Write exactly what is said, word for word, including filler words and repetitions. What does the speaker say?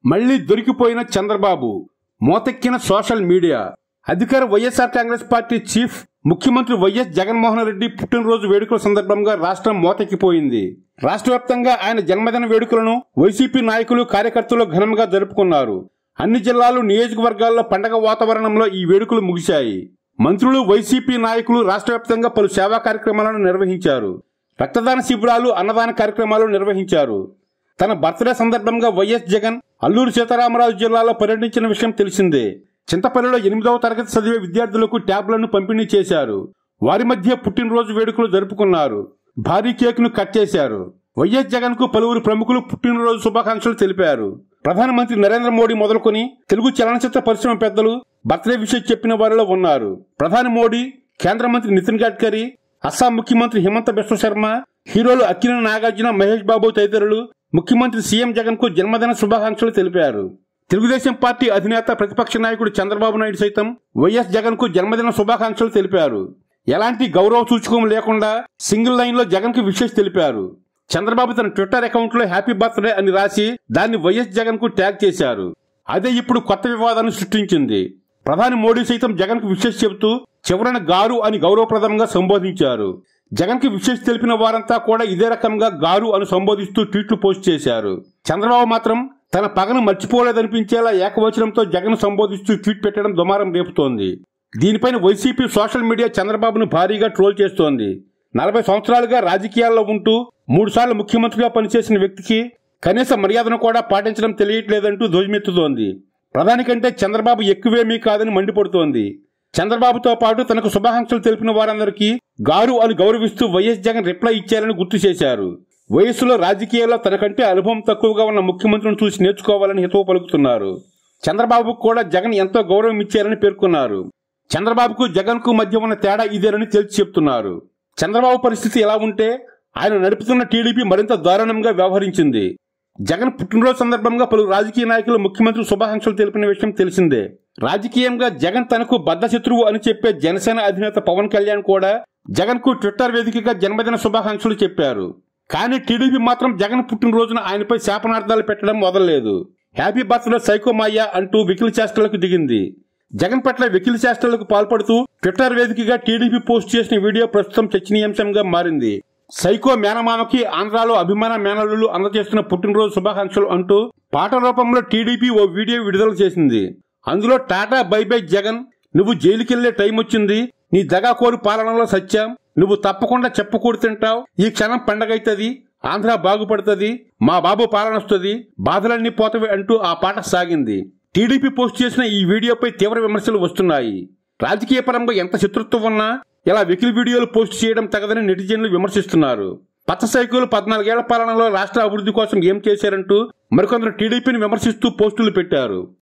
మళ్లీ దొరికిపోయిన చంద్రబాబు, మోతెక్కిన సోషల్ మీడియా. అధికార వైఎస్ఆర్ కాంగ్రెస్ పార్టీ చీఫ్ ముఖ్యమంత్రి వైఎస్ జగన్మోహన్ రెడ్డి పుట్టినరోజు వేడుకల సందర్భంగా రాష్ట్రం మోతెక్కిపోయింది. రాష్ట్ర వ్యాప్తంగా ఆయన జన్మదిన వేడుకలను వైసీపీ నాయకులు, కార్యకర్తలు ఘనంగా జరుపుకున్నారు. అన్ని జిల్లాలు, నియోజకవర్గాల్లో పండగ వాతావరణంలో ఈ వేడుకలు ముగిశాయి. మంత్రులు, వైసీపీ నాయకులు రాష్ట్ర వ్యాప్తంగా పలు సేవా కార్యక్రమాలను నిర్వహించారు. రక్తదాన శిబిరాలు, అన్నదాన కార్యక్రమాలు నిర్వహించారు. తన బర్త్డే సందర్భంగా వైఎస్ జగన్ అల్లూరు సీతారామరాజు జిల్లాలో పర్యటించిన విషయం తెలిసిందే. చింతపల్లిలో ఎనిమిదవ తరగతి చదివే విద్యార్థులకు ట్యాబ్లను పంపిణీ చేశారు. వారి మధ్య పుట్టినరోజు వేడుకలు జరుపుకున్నారు. భారీ కేక్ ను కట్ చేశారు. వైఎస్ జగన్ కు పలువురు ప్రముఖులు పుట్టినరోజు శుభాకాంక్షలు తెలిపారు. ప్రధానమంత్రి నరేంద్ర మోడీ మొదలుకొని తెలుగు చలనచిత్ర పరిశ్రమ పెద్దలు బర్త్డే విషయం చెప్పిన వారిలో ఉన్నారు. ప్రధాని మోడీ, కేంద్ర మంత్రి నితిన్ గడ్కరీ, అస్సాం ముఖ్యమంత్రి హిమంత బిశ్వ శర్మ, హీరోలు అక్కినేని నాగార్జున, మహేష్ బాబు తదితరులు ముఖ్యమంత్రి సీఎం జగన్ కు జన్మదిన శుభాకాంక్షలు తెలిపారు. తెలుగుదేశం పార్టీ అధినేత, ప్రతిపక్ష నాయకుడు చంద్రబాబు నాయుడు సైతం వైఎస్ జగన్ కు జన్మదిన శుభాకాంక్షలు తెలిపారు. ఎలాంటి గౌరవ సూచకం లేకుండా సింగిల్ లైన్ లో జగన్ కు విషెస్ తెలిపారు. చంద్రబాబు తన ట్విట్టర్ అకౌంట్ లో హ్యాపీ బర్త్డే అని రాసి దాన్ని వైఎస్ జగన్ కు ట్యాగ్ చేశారు. అదే ఇప్పుడు కొత్త వివాదాన్ని సృష్టించింది. ప్రధాని మోడీ సైతం జగన్ కు విషెస్ చెబుతూ చివరన గారు అని గౌరవప్రదంగా సంబోధించారు. జగన్ కి విషెస్ తెలిపిన వారంతా కూడా ఇదే రకంగా గారు అని సంబోధిస్తూ ట్వీట్లు పోస్ట్ చేశారు. చంద్రబాబు మాత్రం తన పగను మర్చిపోలేదనిపించేలా ఏకవచనంతో జగన్ సంబోధిస్తూ ట్వీట్ పెట్టడం దుమారం రేపుతోంది. దీనిపైన వైసీపీ సోషల్ మీడియా చంద్రబాబును భారీగా ట్రోల్ చేస్తోంది. నలభై సంవత్సరాలుగా రాజకీయాల్లో ఉంటూ మూడు సార్లు ముఖ్యమంత్రిగా పనిచేసిన వ్యక్తికి కనీస మర్యాదను కూడా పాటించడం తెలియట్లేదంటూ ధ్వజమెత్తుతోంది. ప్రధాని కంటే చంద్రబాబు ఎక్కువేమీ కాదని మండిపడుతోంది. చంద్రబాబుతో పాటు తనకు శుభాకాంక్షలు తెలిపిన వారందరికీ గారు అని గౌరవిస్తూ వైఎస్ జగన్ రిప్లై ఇచ్చారని గుర్తు చేశారు. వయస్సులో, రాజకీయాల్లో తనకంటే అనుభవం తక్కువగా ఉన్న ముఖ్యమంత్రిని చూసి నేర్చుకోవాలని హితవు పలుకుతున్నారు. చంద్రబాబుకు కూడా జగన్ ఎంతో గౌరవం ఇచ్చారని పేర్కొన్నారు. చంద్రబాబుకు జగన్ కు మధ్య ఉన్న తేడా ఇదేనని తేల్చి చెప్తున్నారు. చంద్రబాబు పరిస్థితి ఎలా ఉంటే ఆయన నడుపుతున్న టీడీపీ మరింత దారుణంగా వ్యవహరించింది. జగన్ పుట్టినరోజు సందర్భంగా పలు రాజకీయ నాయకులు ముఖ్యమంత్రి శుభాకాంక్షలు తెలిపిన విషయం తెలిసిందే. రాజకీయంగా జగన్ తనకు బద్ధ శత్రువు అని చెప్పే జనసేన అధినేత పవన్ కళ్యాణ్ కూడా జగన్ కు ట్విట్టర్ వేదికగా జన్మదిన శుభాకాంక్షలు చెప్పారు. కానీ టీడీపీ మాత్రం జగన్ పుట్టినరోజున ఆయనపై శాపనార్థాలు పెట్టడం వదలలేదు. హ్యాపీ బర్త్డే సైకో మాయ్యా అంటూ వెకిలి చేష్టలకు దిగింది. జగన్ పట్ల వెకిలి చేష్టలకు పాల్పడుతూ ట్విట్టర్ వేదికగా టీడీపీ పోస్ట్ చేసిన వీడియో ప్రస్తుతం చర్చనీయాంశంగా మారింది. సైకో మేనమామకి ఆంధ్రాలో అభిమాన మేనల్లులు అందజేస్తున్న పుట్టినరోజు శుభాకాంక్షలు అంటూ పాట రూపంలో టీడీపీ ఓ వీడియో విడుదల చేసింది. అందులో టాటా బై బై జగన్, నువ్వు జైలుకెళ్లే టైం వచ్చింది, నీ దగాకోరు పాలనలో సత్యం, నువ్వు తప్పకుండా చెప్పకూడు తింటావు, ఈ క్షణం పండగైతది, ఆంధ్ర బాగుపడుతుంది, మా బాబు పాలన వస్తుంది, బాధలన్నీ పోతవి అంటూ ఆ పాట సాగింది. టీడీపీ పోస్ట్ చేసిన ఈ వీడియోపై తీవ్ర విమర్శలు వస్తున్నాయి. రాజకీయ పరంగా ఎంత శత్రుత్వం ఉన్నా ఇలా వెకిలి వీడియోలు పోస్ట్ చేయడం తగదని నెటిజన్లు విమర్శిస్తున్నారు. పచ్చ సైకోలు పద్నాలుగేళ్ల పాలనలో రాష్ట్ర అభివృద్ధి కోసం ఏం చేశారంటూ మరికొందరు టీడీపీని విమర్శిస్తూ పోస్టులు పెట్టారు.